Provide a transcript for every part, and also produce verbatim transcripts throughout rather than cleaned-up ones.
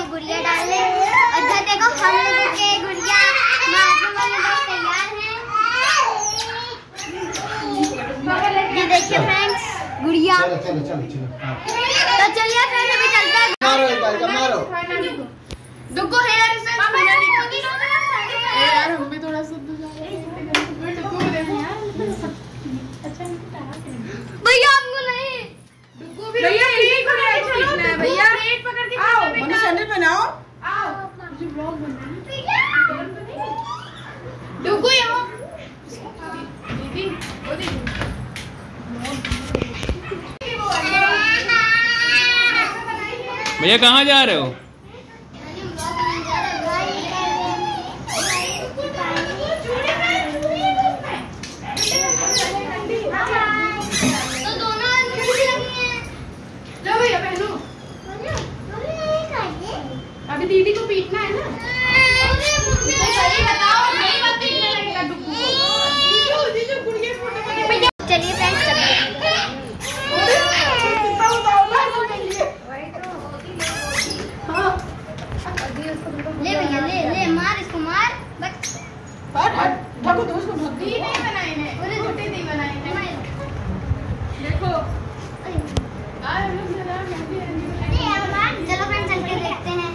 गुड़िया डालने। और इधर देखो हम लोगों के गुड़िया मारने वाले लोग तैयार हैं। ये देखिए फ्रेंड्स गुड़िया। चलो चलो चलो चलो। तो चलिए फ्रेंड्स अभी चलते हैं। मारो एक बार मारो। डुगो है यार इसे सुना नहीं यार, हम भी थोड़ा सा दूर जा रहे हैं। डुगो को देखो यार। अच्छा भैया हमको नहीं। डुगो भी भैया यही को पीटना है भैया। पेट पकड़ के आओ मम्मी सैंडल पहनाओ। आओ मुझे व्लॉग बनना है। डुगो यहाँ दीदी वो देखो। भैया कहाँ जा रहे हो? अभी दीदी को पीटना है ना। बताओ नहीं मत पीटने लगेगा डुगू। जीजू जीजू गुड़िया फोटो बना। चलिए फ्रेंड्स चलिए। ले भैया ले ले मार इसको मार बस। हट हट ढको दो उसको ढक। दी नहीं बनाई ने पूरे छोटे दी बनाई ने। देखो आ लोग जरा मेहंदी मेहंदी। चलो फ्रेंड्स चल के देखते हैं।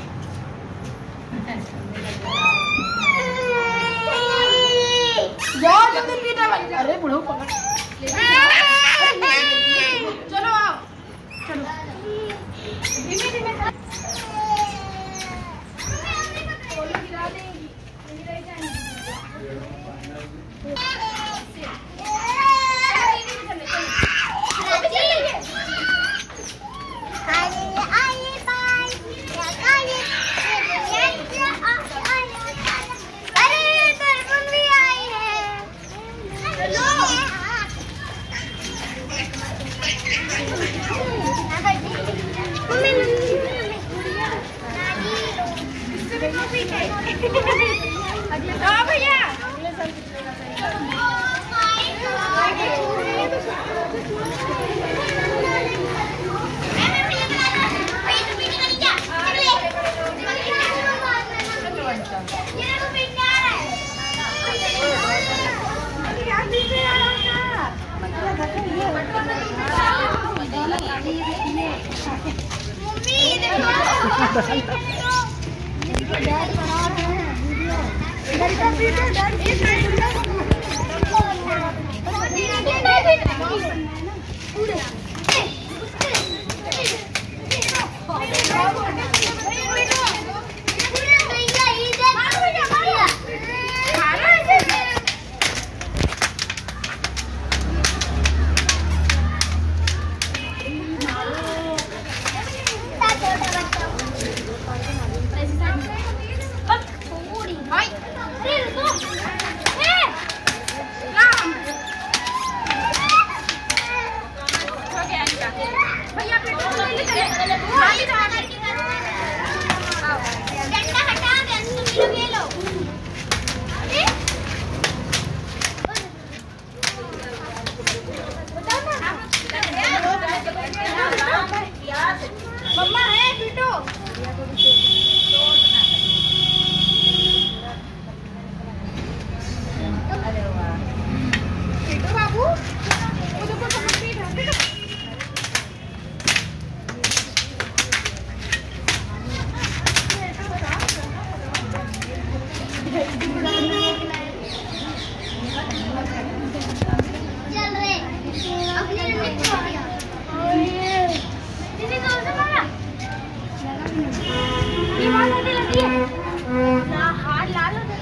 यार जल्दी पीटा बन। अरे बुढ़ऊ पकड़। चलो आओ चलो धीमे धीमे। बोलो गिरा देंगी गिरा जाएंगी। हाँ भैया मम्मा है पीटो। अरे वाह पीटो बाबू। वो देखो सब पीट रहा है। चल रे अपने रंग छोड़ दिया। दीदी कौन सा मारा? ये मार लगी लगी है ना। हाथ लाल हो गया।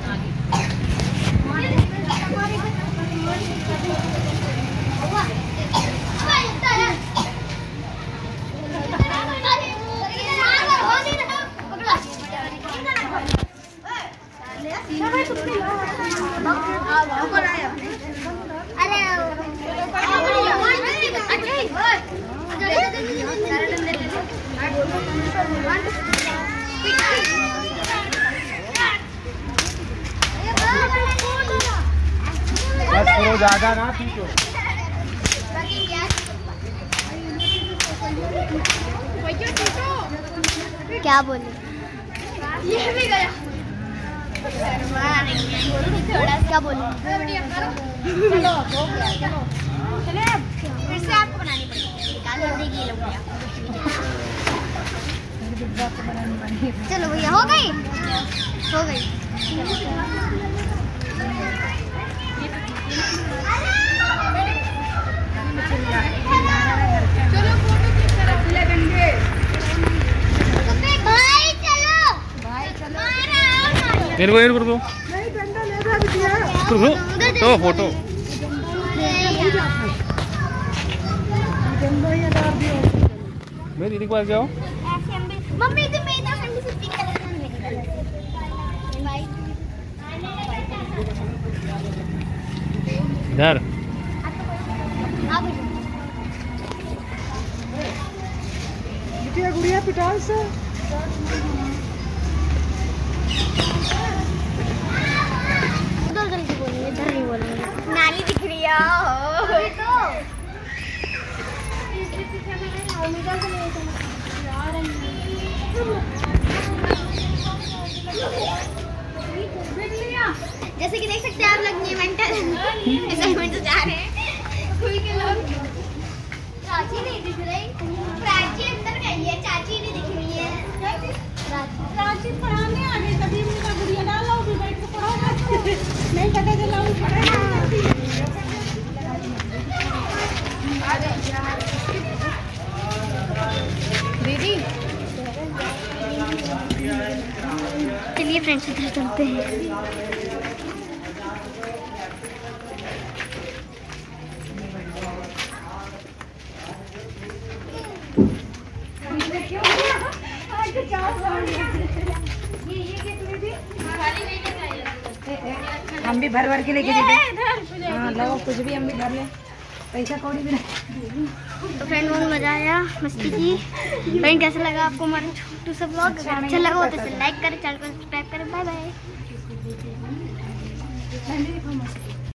बस करो ज्यादा ना पीटो। क्या बोले? ये भी गया। थोड़ा क्या बोलूं? चलो हो गया, चलो चलो फिर से आपको बनानी पड़ेगी। निकाल देगी ये लोग। चलो भैया हो गई हो गई। चलो फोटो क्लिक करो लगेंगे। भाई चलो भाई चलो मेरे को मेरे को नहीं डंडा ले जा बिटिया। तो फोटो मेरी दीदी के पास जाओ। मम्मी तो मेरी तरफ से पिंक कलर में मेरी तरफ से भाई इधर आप बिटिया गुड़िया पिटाल से उधर करके बोलेंगे, इधर नहीं बोलेंगे। नाली दिख रही है तो जैसे कि देख सकते हैं आप लोग ये मेंटल असाइनमेंट जा रहे हैं। स्कूल के लोग चाची नहीं दिख रही, प्राची अंदर गई है, चाची नहीं दिख रही है। प्राची पढ़ाने आ गई तभी मुझे गुड़िया डालो भी बैठ के पढ़ा नहीं पता चला वो पढ़ा दीदी। चलिए फ्रेंड्स इधर चलते हैं। हम भी भर भर के लेके दीदी। हाँ लो कुछ भी हम भी भर ले, पैसा कौड़ी भी नहीं। तो फ्रेंड बहुत मजा आया, मस्ती की। फ्रेंड कैसा लगा आपको हमारा छोटू सा व्लॉग? अगर अच्छा लगा हो तो इसे लाइक करें, चैनल को सब्सक्राइब करें। Bye bye.